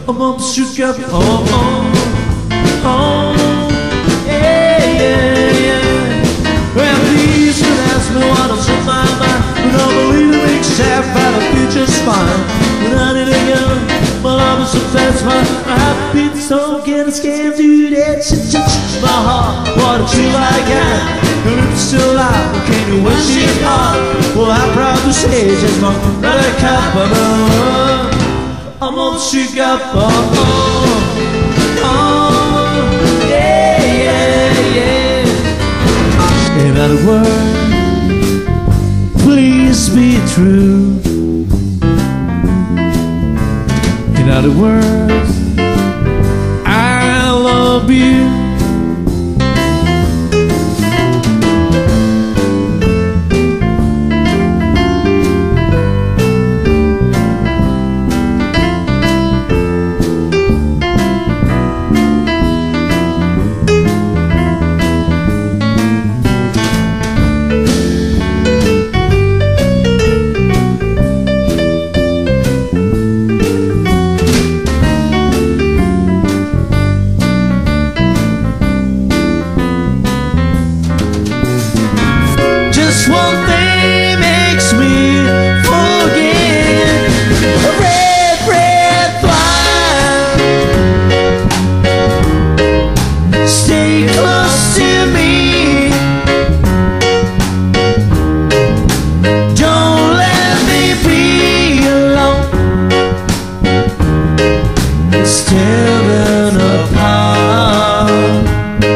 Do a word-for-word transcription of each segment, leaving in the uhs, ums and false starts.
I'm up sugar, oh, oh, oh, yeah, yeah, yeah. Well, please don't ask me what I'm on my mind, but I believe it makes half out of future's fine. When I need a gun, my love is so fast, my heart beats so get scared to that shit, shit, shit. My heart, what a chill I got. Your lips still alive, but can you wish she's hard? Well, I'm proud to say just my brother cup of love. I'm all sugar, oh, oh, oh, yeah, yeah, yeah. In other words, please be true. In other words, I love you. Just one thing makes me forget a red, red flag. Stay close to me. Don't let me be alone. Staring apart.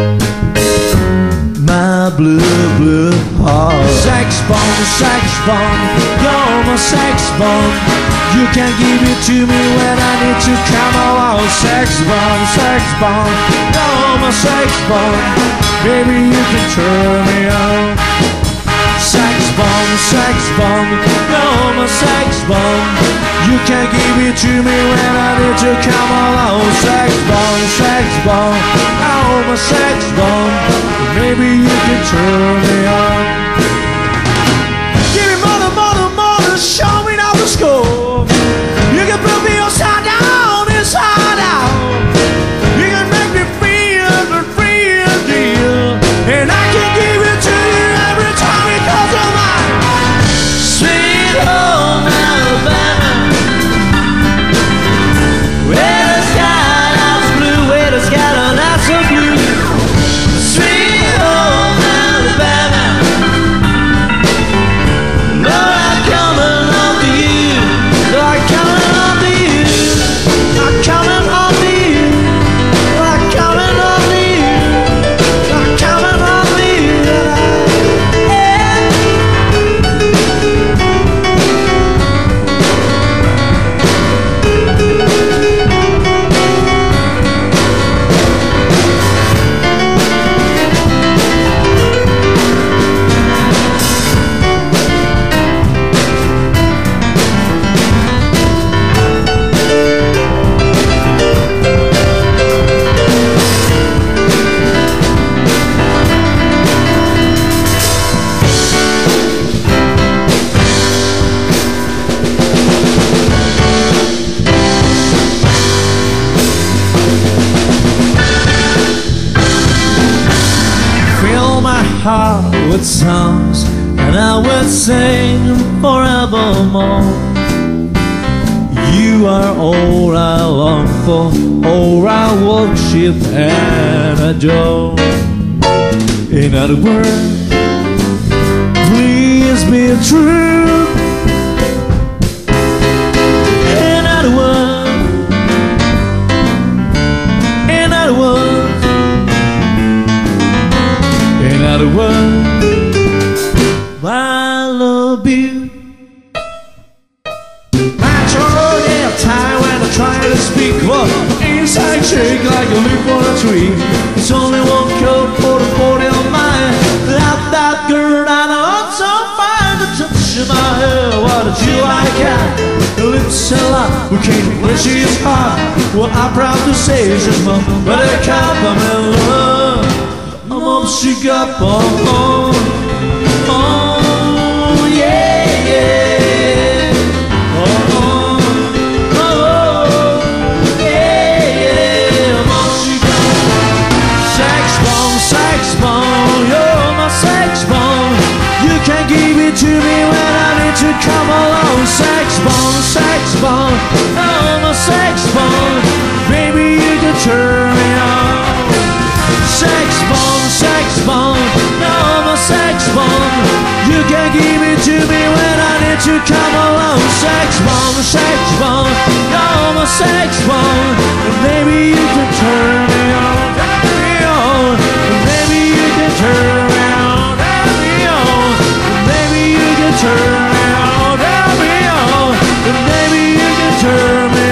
My blue, blue heart. Sex bomb, sex bomb, you're my sex bomb. You can give it to me when I need to come along. Sex bomb, sex bomb, you're my sex bomb. Baby, you can turn me on. Sex bomb, sex bomb, you're my sex bomb. You can give it to me when I need to come along. Sex bomb, sex bomb, you're my sex bomb. Maybe you can turn me on. Give me mother, mother, mother, show me now the score. You can put me upside down, inside out. You can make me feel the real deal, and I can give it to you every time because of my sweet home Alabama, where the skyline's blue, where the skyline's so blue. Sweet home Alabama, Lord, I'm coming home to you. Lord, I'm coming home to you. I'm coming home to you. Lord, I'm coming home to you. I'm coming home to you. Fill my heart with songs, and I will sing forevermore. You are all I long for, all I worship and adore. In other words, please be true. In other words, in other words, in other words, I love you. I try to time when I try to speak, but inside shake like a leaf on a tree. It's only one code for the body of mine. That that girl I know I'm so fine. The touch of my hair, what a chill I got. The lips and light, we can't when she's hot. Well, I'm proud to say she's my buttercup. I'm in love. I'm all she got, oh, oh, oh, yeah, yeah. Oh, oh, oh, yeah. bomb, I'm a sex bomb. Baby, you can turn me on. Sex bomb, sex bomb, I'm a sex bomb. You can give it to me when I need to come along. Sex bomb, sex bomb, I'm a sex bomb. Maybe you can turn me on, turn me on. Maybe you can turn me on, turn me on. Maybe you can turn me on, turn me on. Maybe you can turn me